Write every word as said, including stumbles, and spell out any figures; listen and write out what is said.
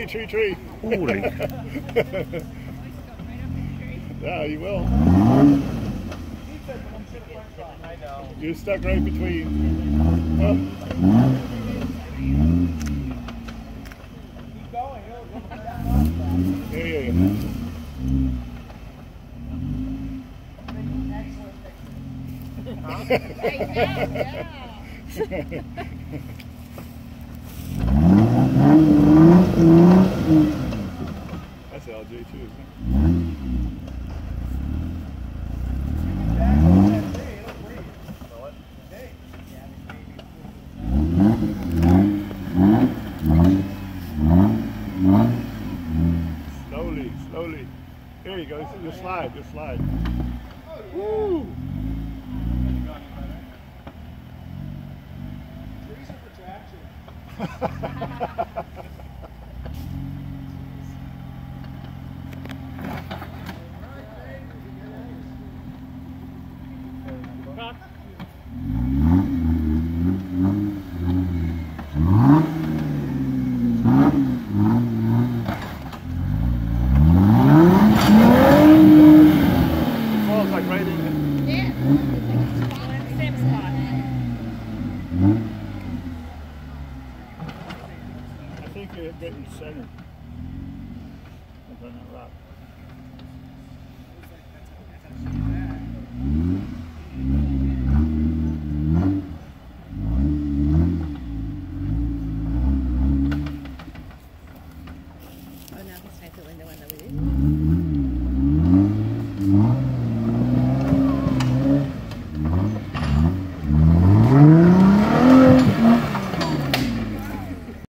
tree, tree. Holy. Yeah, you will. You're stuck right between. Oh. Yeah, yeah, yeah. That's L J too, isn't it? Slowly, slowly. Here you go. Just slide, just slide. Woo! Trees are for traction. Falls like right in it. Yeah. Same spot. I think you're getting center. Up on that rock. Oh, now he's trying to win the one that we did.